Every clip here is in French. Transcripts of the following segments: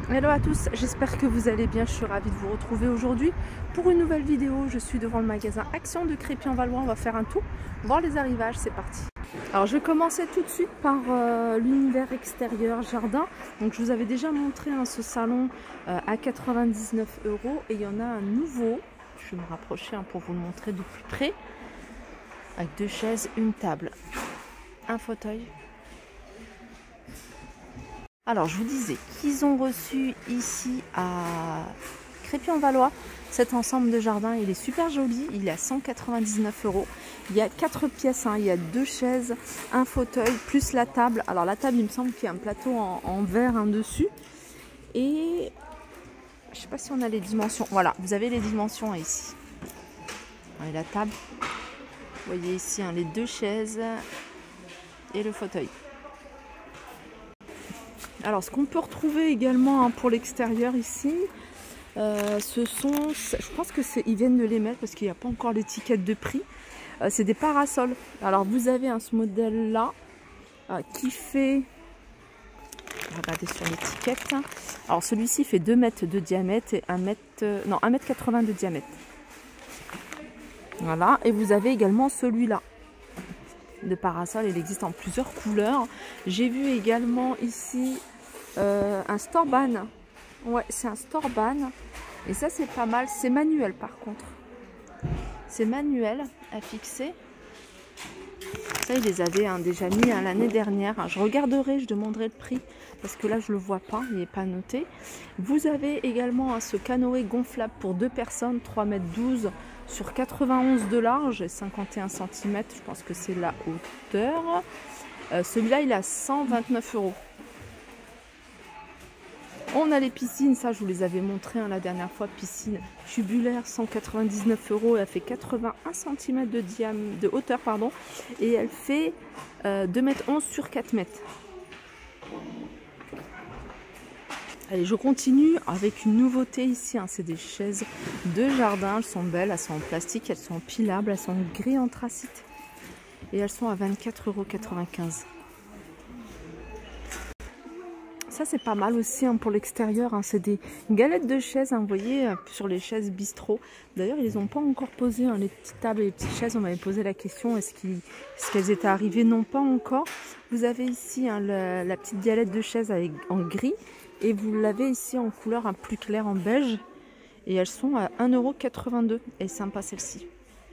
Hello à tous, j'espère que vous allez bien, je suis ravie de vous retrouver aujourd'hui pour une nouvelle vidéo. Je suis devant le magasin Action de Crépy-en-Valois, on va faire un tour, voir les arrivages, c'est parti. Alors je vais commencer tout de suite par l'univers extérieur jardin. Donc je vous avais déjà montré ce salon à 99 € et il y en a un nouveau. Je vais me rapprocher pour vous le montrer de plus près. Avec 2 chaises, une table, un fauteuil. Alors je vous disais qu'ils ont reçu ici à Crépy-en-Valois cet ensemble de jardin. Il est super joli, il est à 199 €. Il y a 4 pièces, il y a 2 chaises, un fauteuil plus la table. Alors la table, il me semble qu'il y a un plateau en verre dessus. Et je ne sais pas si on a les dimensions. Voilà, vous avez les dimensions ici. Et la table, vous voyez ici les 2 chaises et le fauteuil. Alors ce qu'on peut retrouver également pour l'extérieur ici, ce sont, je pense que ils viennent de les mettre parce qu'il n'y a pas encore l'étiquette de prix, c'est des parasols. Alors vous avez ce modèle là qui fait, regardez sur l'étiquette, alors celui-ci fait 2 mètres de diamètre et 1 mètre 80 de diamètre. Voilà, et vous avez également celui-là de parasol, il existe en plusieurs couleurs. J'ai vu également ici un Storban. Ouais, c'est un Storban. Et ça, c'est pas mal. C'est manuel par contre. C'est manuel à fixer. Ça, ils les avaient déjà mis l'année dernière. Je regarderai, je demanderai le prix. Parce que là, je ne le vois pas. Il n'est pas noté. Vous avez également ce canoë gonflable pour 2 personnes. 3,12 m sur 91 de large et 51 cm. Je pense que c'est la hauteur. Celui-là, il a 129 €. On a les piscines, ça je vous les avais montré la dernière fois, piscine tubulaire, 199 €, elle fait 81 cm de hauteur, pardon, et elle fait 2,11 m sur 4 m. Allez, je continue avec une nouveauté ici, c'est des chaises de jardin, elles sont belles, elles sont en plastique, elles sont pilables, elles sont gris anthracite et elles sont à 24,95 €. Ça c'est pas mal aussi pour l'extérieur, c'est des galettes de chaises, vous voyez, sur les chaises bistrot. D'ailleurs ils les ont pas encore posées, les petites tables et les petites chaises, on m'avait posé la question, est-ce qu'elles étaient arrivées? Non, pas encore. Vous avez ici la petite galette de chaise en gris et vous l'avez ici en couleur plus claire, en beige. Et elles sont à 1,82 €. Et sympa celle-ci.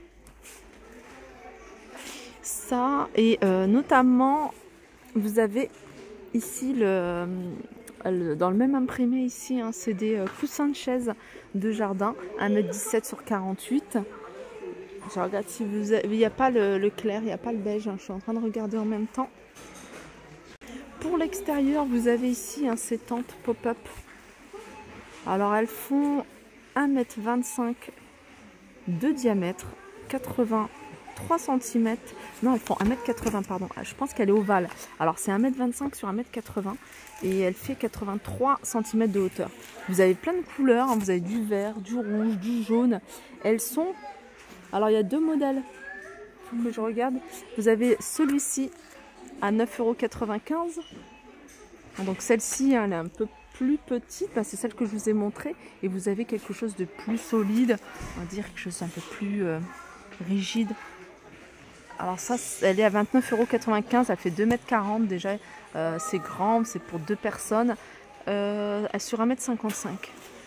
Ça, et notamment, vous avez ici, dans le même imprimé ici, c'est des coussins de chaise de jardin, 1,17 m sur 48. Je regarde si vous avez, il n'y a pas le clair, il n'y a pas le beige, je suis en train de regarder en même temps. Pour l'extérieur, vous avez ici ces tentes pop-up. Alors elles font 1,25 m de diamètre, 83 cm. Non, elles font 1,80 m, pardon. Je pense qu'elle est ovale. Alors c'est 1,25 m sur 1,80 m et elle fait 83 cm de hauteur. Vous avez plein de couleurs, vous avez du vert, du rouge, du jaune. Elles sont... Alors il y a 2 modèles. Faut que je regarde. Vous avez celui-ci à 9,95 €. Donc celle-ci, elle est un peu plus petite, c'est celle que je vous ai montrée. Et vous avez quelque chose de plus solide, on va dire quelque chose un peu plus rigide. Alors ça, elle est à 29,95 €, elle fait 2,40 m déjà, c'est grand, c'est pour 2 personnes, sur 1,55 m.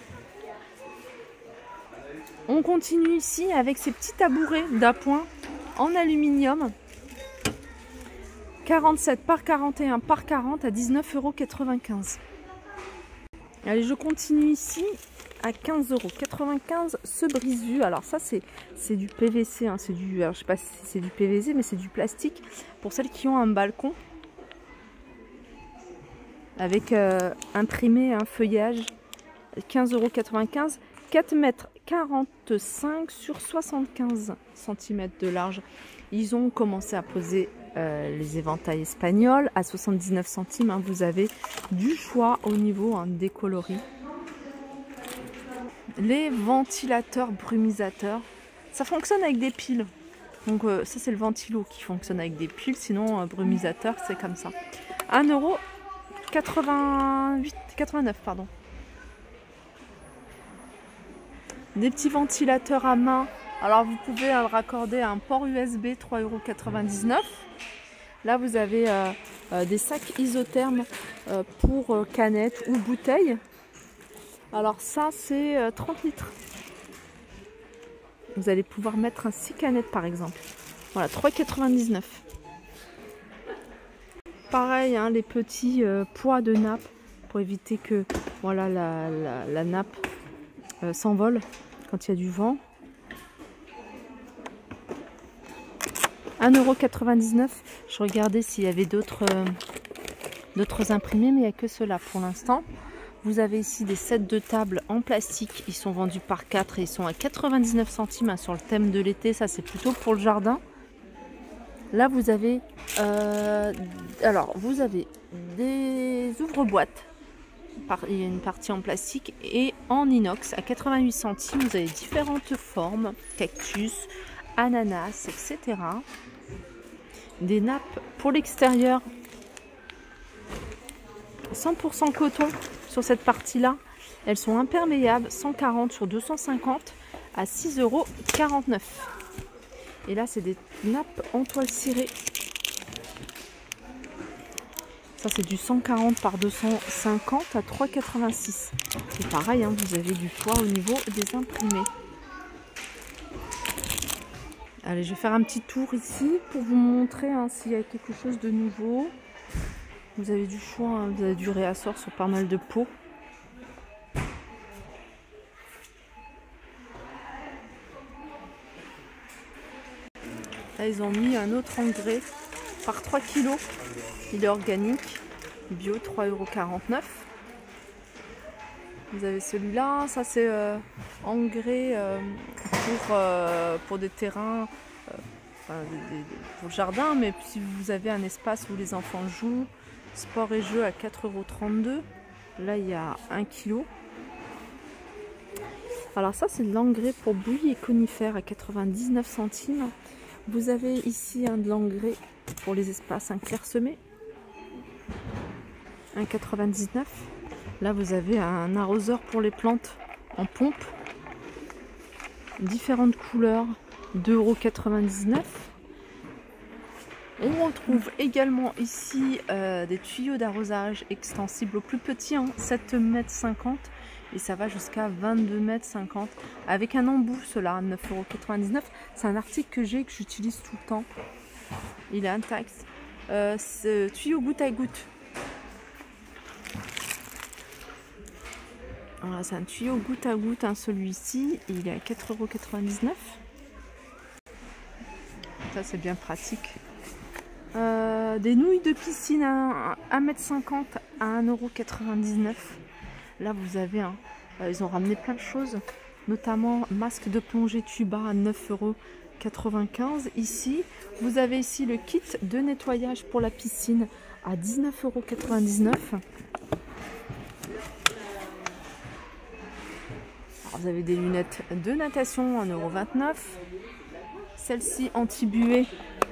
On continue ici avec ces petits tabourets d'appoint en aluminium, 47 par 41 par 40 à 19,95 €. Allez, je continue ici à 15,95 € ce brise-vue. Alors ça c'est du PVC, c'est du, alors je sais pas si c'est du PVC, mais c'est du plastique pour celles qui ont un balcon avec imprimé un feuillage. 15,95 €, 4,45 m sur 75 cm de large. Ils ont commencé à poser les éventails espagnols à 79 centimes. Vous avez du choix au niveau des coloris. Les ventilateurs brumisateurs, ça fonctionne avec des piles. Donc ça c'est le ventilo qui fonctionne avec des piles, sinon brumisateur c'est comme ça. 1,89 €, pardon. Des petits ventilateurs à main. Alors vous pouvez le raccorder à un port USB, 3,99 €. Là vous avez des sacs isothermes pour canettes ou bouteilles. Alors ça c'est 30 litres. Vous allez pouvoir mettre un 6 canettes par exemple. Voilà, 3,99 €. Pareil, hein, les petits poids de nappe pour éviter que voilà, la nappe s'envole quand il y a du vent. 1,99 €. Je regardais s'il y avait d'autres imprimés, mais il n'y a que ceux-là pour l'instant. Vous avez ici des sets de table en plastique. Ils sont vendus par 4 et ils sont à 99 centimes hein, sur le thème de l'été. Ça, c'est plutôt pour le jardin. Là, vous avez, vous avez des ouvre-boîtes. Il y a une partie en plastique et en inox à 88 centimes. Vous avez différentes formes, cactus, ananas, etc. Des nappes pour l'extérieur, 100% coton sur cette partie-là. Elles sont imperméables, 140 sur 250 à 6,49 €. Et là, c'est des nappes en toile cirée. Ça, c'est du 140 par 250 à 3,86 €. Et pareil, hein, vous avez du poids au niveau des imprimés. Allez, je vais faire un petit tour ici pour vous montrer hein, s'il y a quelque chose de nouveau. Vous avez du choix, hein, vous avez du réassort sur pas mal de pots. Là, ils ont mis un autre engrais par 3 kg. Il est organique, bio, 3,49 €. Vous avez celui-là, ça c'est engrais pour des terrains, pour le jardin, mais si vous avez un espace où les enfants jouent, sport et jeux à 4,32 €. Là, il y a 1 kg. Alors ça, c'est de l'engrais pour bouillie et conifères à 99 centimes. Vous avez ici de l'engrais pour les espaces clairsemés, 1,99 €. Là, vous avez un arroseur pour les plantes en pompe, différentes couleurs, 2,99 €. On retrouve également ici des tuyaux d'arrosage extensibles au plus petit, 7,50 m et ça va jusqu'à 22,50 m avec un embout, cela 9,99 €. C'est un article que j'utilise tout le temps. Il est intact. Ce tuyau goutte à goutte. Voilà, c'est un tuyau goutte à goutte, celui-ci. Il est à 4,99 €. Ça, c'est bien pratique. Des nouilles de piscine à 1,50 m à 1,99 €. Là, vous avez, ils ont ramené plein de choses, notamment masque de plongée tuba à 9,95 €. Ici, vous avez ici le kit de nettoyage pour la piscine à 19,99 €. Vous avez des lunettes de natation à 1,29 €. Celle-ci anti-buée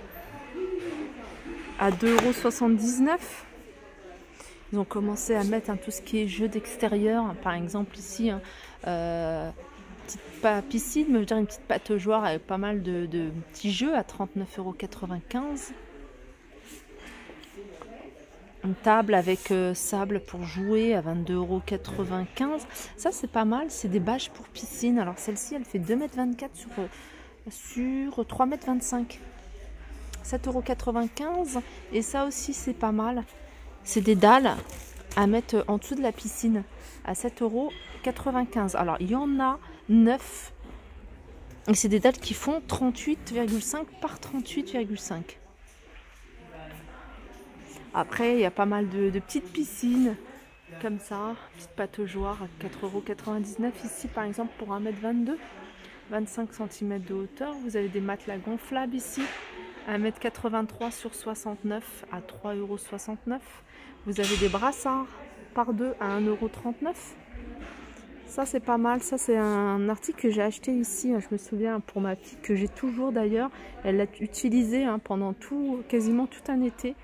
à 2,79 €. Ils ont commencé à mettre tout ce qui est jeux d'extérieur. Par exemple ici, pas piscine, mais je veux dire une petite pataugeoire avec pas mal de petits jeux à 39,95 €. Une table avec sable pour jouer à 22,95 €. Ça, c'est pas mal. C'est des bâches pour piscine. Alors, celle-ci, elle fait 2,24 m sur 3,25 m. 7,95 €. Et ça aussi, c'est pas mal. C'est des dalles à mettre en dessous de la piscine à 7,95 €. Alors, il y en a 9. Et c'est des dalles qui font 38,5 par 38,5. Après, il y a pas mal de petites piscines comme ça, petite pataugeoire à 4,99 € ici par exemple pour 1,22 m, 25 cm de hauteur. Vous avez des matelas gonflables ici, 1,83 m sur 69 à 3,69 €. Vous avez des brassards par 2 à 1,39 €. Ça c'est pas mal, ça c'est un article que j'ai acheté ici, je me souviens pour ma fille, que j'ai toujours d'ailleurs. Elle l'a utilisé pendant quasiment tout un été.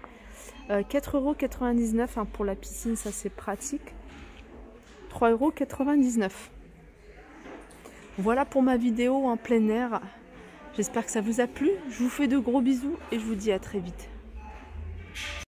4,99 € pour la piscine, ça c'est pratique. 3,99 €. Voilà pour ma vidéo en plein air. J'espère que ça vous a plu. Je vous fais de gros bisous et je vous dis à très vite.